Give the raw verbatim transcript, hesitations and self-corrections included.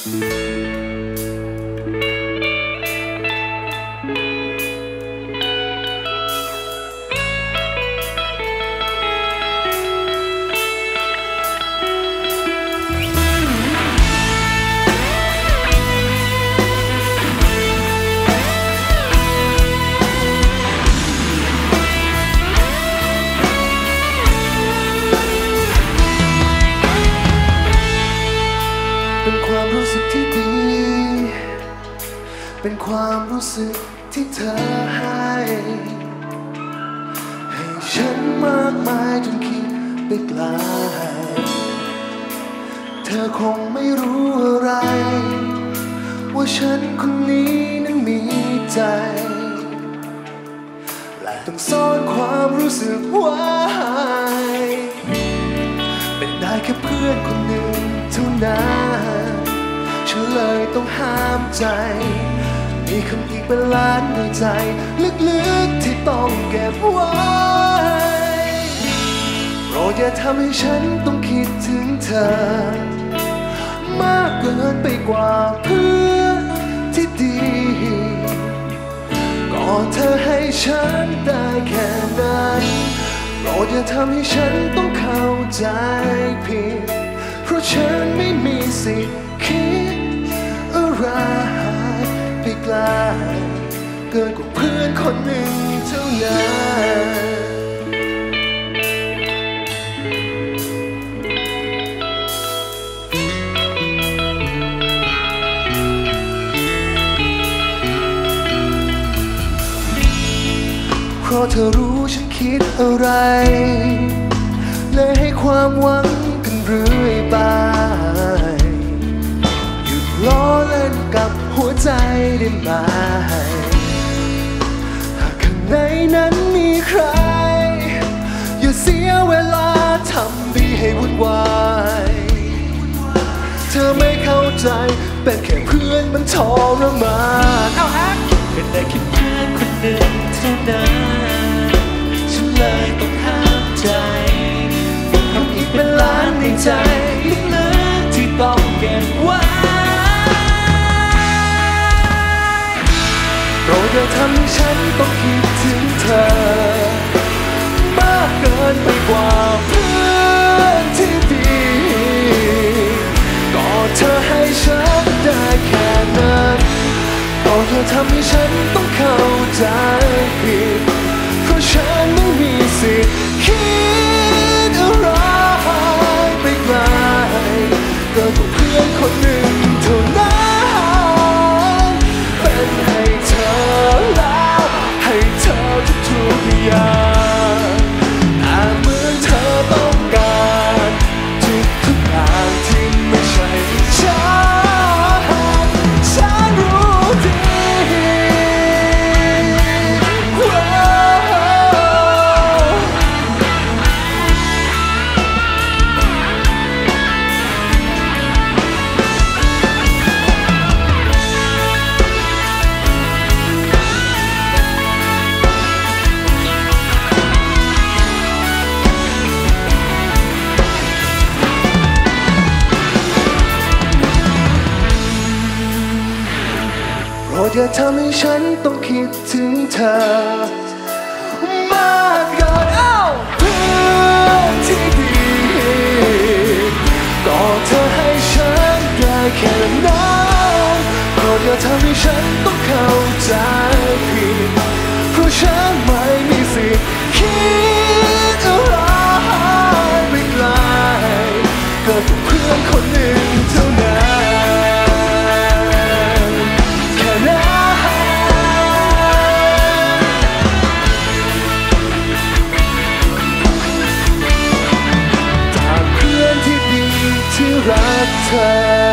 เป็นความรู้สึกที่ดีเป็นความรู้สึกที่เธอให้ให้ฉันมากมายจนคิดไปไกลเธอคงไม่รู้อะไรว่าฉันคนนี้นั้นมีใจและต้องซ่อนความรู้สึกไว้เป็นได้แค่เพื่อนคนหนึ่งเท่านั้นฉันเลยต้องห้ามใจมีคำอีกเป็นล้านในใจลึกๆที่ต้องเก็บไว้โปรดอย่าทำให้ฉันต้องคิดถึงเธอมากเกินไปกว่าเพื่อนที่ดีก็เธอให้ฉันได้แค่นั้นโปรดอย่าทำให้ฉันต้องเข้าใจผิดเพราะฉันไม่มีสิทธิ์คิดอะไรไปไกลเกินกว่าเพื่อนคนหนึ่งเท่านั้นเพราะเธอรู้ฉันคิดอะไรและให้ความหวังกันเรื่อยไปหยุดล้อเล่นกับหัวใจได้ไหมหากข้างในนั้นมีใครอย่าเสียเวลาทำดีให้วุ่นวายเธอไม่เข้าใจเป็นแค่เพื่อนมันทรมานเอาแอคเป็นได้แค่เพื่อนคนหนึ่งเท่านั้นฉันเลยต้องห้ามใจทำอีกเป็นล้านในใจลึกๆที่ต้องเก็บไว้โปรดอย่าทำให้ฉันต้องคิดถึงเธอมากเกินไปกว่าเพื่อนที่ดีก็เธอให้ฉันได้แค่นั้นโปรดอย่าทำให้ฉันต้องเข้าใจผิดเพราะฉันไม่มีสิทธิ์คิดอะไรไปไกลเกินกว่าเพื่อนคนหนึ่งเท่านั้นเป็นให้เธอแล้วให้เธอทุกๆอย่างแต่เหมือนเธอต้องการทุกทุกอย่างที่ไม่ใช่ฉันฉันรู้ดีโปรดอย่าทำให้ฉันต้องคิดถึงเธอมากเกินเอ้าเพื่อนที่ดีก็เธอให้ฉันได้แค่นั้นโปรดอย่าทำให้ฉันต้องเข้าใจผิดเพราะฉันไม่มีสิทธิ์คิดอะไรไปไกลเกินกว่าเพื่อนคนหนึ่งเท่านั้นรักเธอ